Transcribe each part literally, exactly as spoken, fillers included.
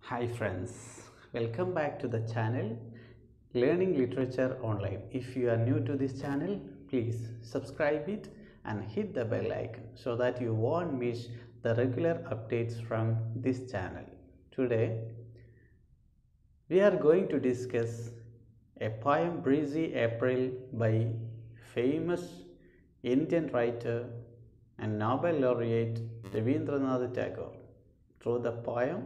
Hi friends, welcome back to the channel Learning Literature Online. If you are new to this channel, please subscribe it and hit the bell icon so that you won't miss the regular updates from this channel. Today, we are going to discuss a poem Breezy April by famous Indian writer and Nobel laureate Rabindranath Tagore. Through the poem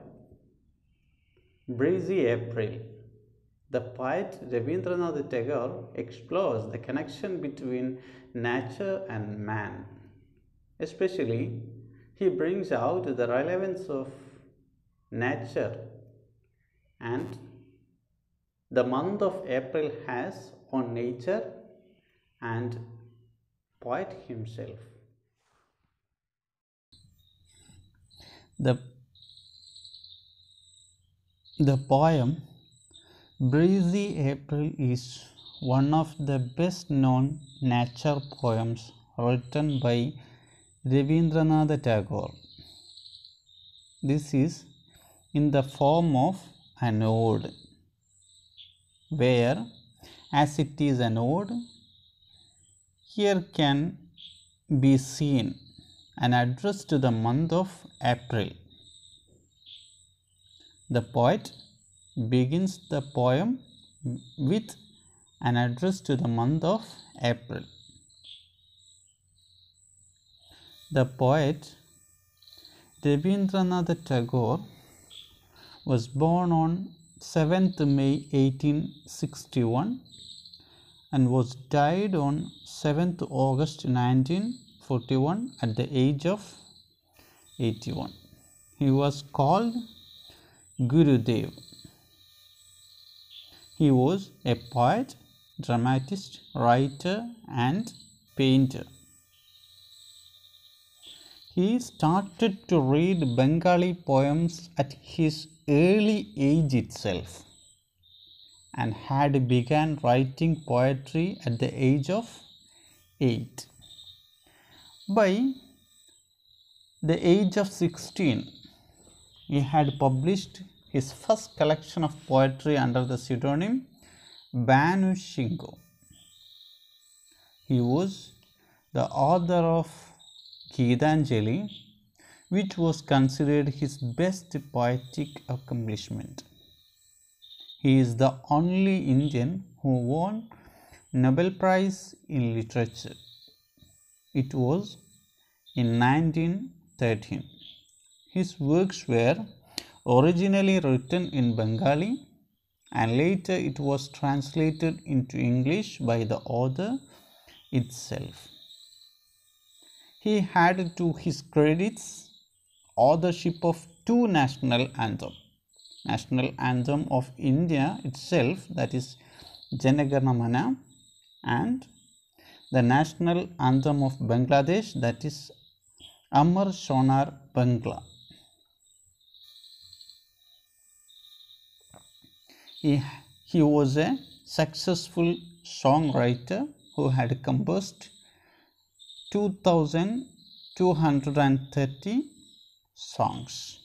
Breezy April, the poet Rabindranath Tagore explores the connection between nature and man. Especially, he brings out the relevance of nature and the month of April has on nature and poet himself. The The poem Breezy April is one of the best known nature poems written by Rabindranath Tagore. This is in the form of an ode, where, as it is an ode, here can be seen an address to the month of April. The poet begins the poem with an address to the month of April. The poet Rabindranath Tagore was born on seventh May eighteen sixty-one and was died on seventh August nineteen forty-one at the age of eighty-one. He was called Gurudev. He was a poet, dramatist, writer and painter. He started to read Bengali poems at his early age itself and had begun writing poetry at the age of eight. By the age of sixteen, he had published his first collection of poetry under the pseudonym Banu Shingo. He was the author of Gitanjali, which was considered his best poetic accomplishment. He is the only Indian who won Nobel Prize in Literature. It was in nineteen thirteen. His works were originally written in Bengali and later it was translated into English by the author itself. He had to his credits authorship of two national anthems. National anthem of India itself, that is Jana Gana Mana, and the national anthem of Bangladesh, that is Amar Sonar Bangla. He, he was a successful songwriter who had composed two thousand two hundred thirty songs.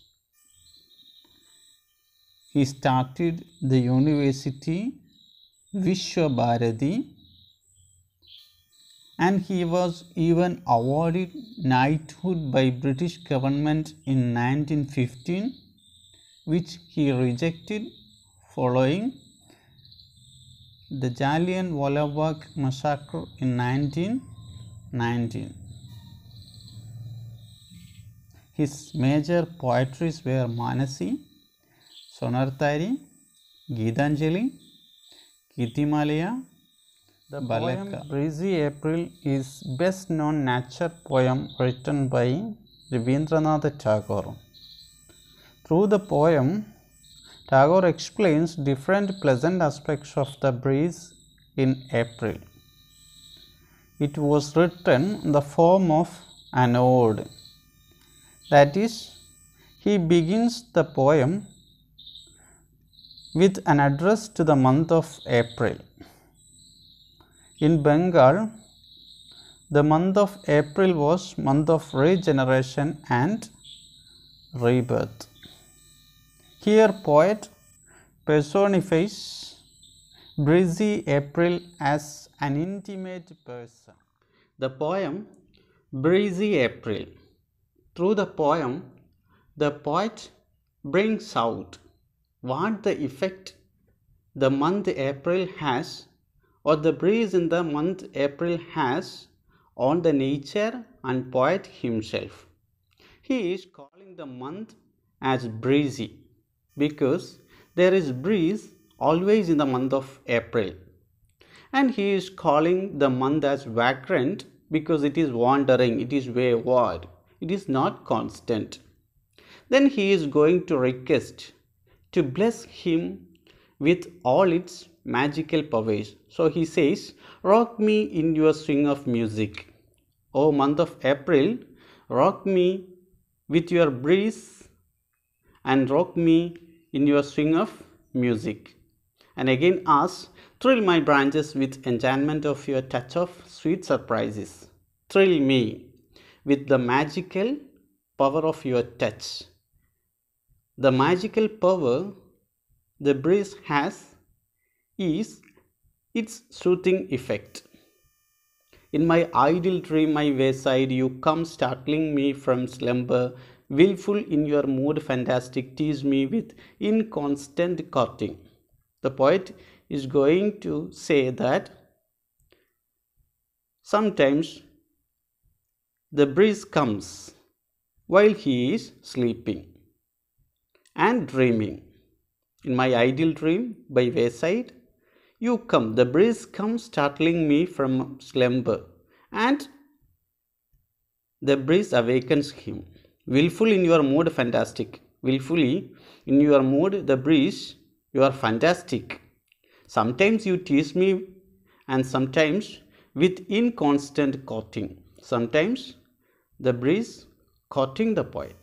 He started the university Vishwa Bharati and he was even awarded knighthood by British government in nineteen fifteen, which he rejected following the Jallianwala Bagh massacre in nineteen nineteen. His major poetries were Manasi, Sonartari, Gitanjali, Kitimalaya. The poem Breezy April is best known nature poem written by Rabindranath Tagore. Through the poem, Tagore explains different pleasant aspects of the breeze in April. It was written in the form of an ode. That is, he begins the poem with an address to the month of April. In Bengal, the month of April was month of regeneration and rebirth. Here poet personifies Breezy April as an intimate person. The poem Breezy April. Through the poem, the poet brings out what the effect the month April has, or the breeze in the month April has, on the nature and poet himself. He is calling the month as breezy because there is breeze always in the month of April, and he is calling the month as vagrant because it is wandering, it is wayward, it is not constant. Then he is going to request to bless him with all its magical powers. So he says, rock me in your swing of music. O month of April, rock me with your breeze and rock me in your swing of music. And again asks, thrill my branches with enchantment of your touch of sweet surprises. Thrill me with the magical power of your touch. The magical power the breeze has is its soothing effect. In my idle dream, my wayside, you come startling me from slumber, willful in your mood, fantastic, tease me with inconstant courting. The poet is going to say that sometimes the breeze comes while he is sleeping and dreaming. In my idle dream by wayside, you come, the breeze comes startling me from slumber, and the breeze awakens him. Willful in your mood, fantastic. Willfully in your mood, the breeze, you are fantastic. Sometimes you tease me, and sometimes with inconstant courting. Sometimes the breeze courting the poet.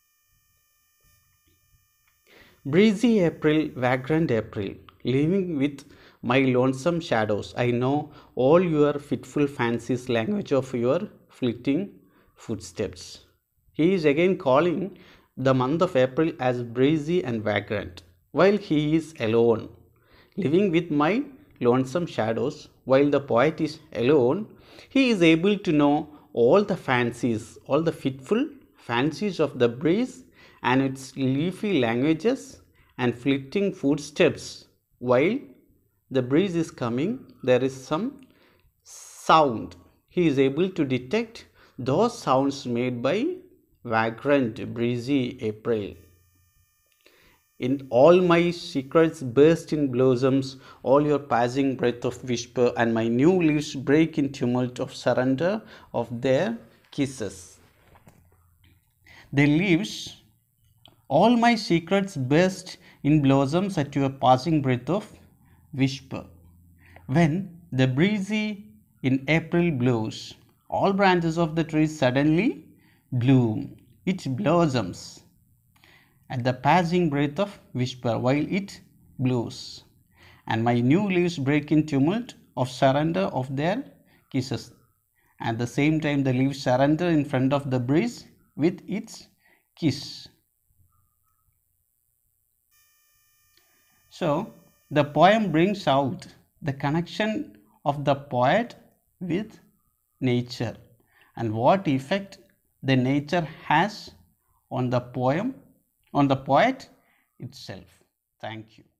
Breezy April, vagrant April, living with my lonesome shadows. I know all your fitful fancies, language of your fleeting footsteps. He is again calling the month of April as breezy and vagrant, while he is alone, living with my lonesome shadows. While the poet is alone, he is able to know all the fancies, all the fitful fancies of the breeze and its leafy languages and fleeting footsteps. While the breeze is coming, there is some sound. He is able to detect those sounds made by vagrant, breezy April. In all my secrets burst in blossoms, all your passing breath of whisper, and my new leaves break in tumult of surrender of their kisses. The leaves, all my secrets burst in blossoms at your passing breath of whisper. When the breezy in April blows, all branches of the trees suddenly bloom. It blossoms at the passing breath of whisper while it blows, and my new leaves break in tumult of surrender of their kisses. At the same time, the leaves surrender in front of the breeze with its kiss. So, the poem brings out the connection of the poet with nature and what effect the nature has on the poem, on the poet itself. Thank you.